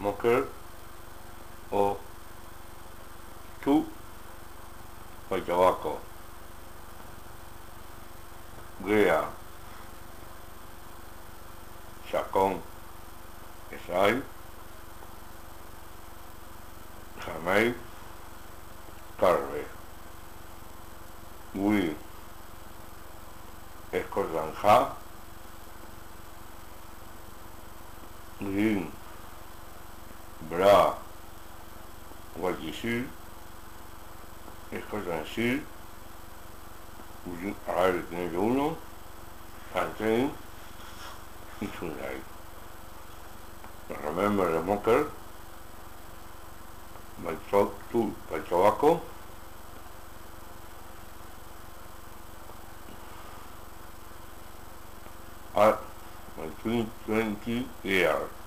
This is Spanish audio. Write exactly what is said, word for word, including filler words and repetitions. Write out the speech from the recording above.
smoker or two by tobacco. Grea, Chacom, Levi, Jamai, Carve, Wii, Escordanja, Green, Bra, Guayisil, Escordansil, ahora tiene uno, Anten y Sunlight. Remember the smoker, my talk to by tobacco, at my twenty years.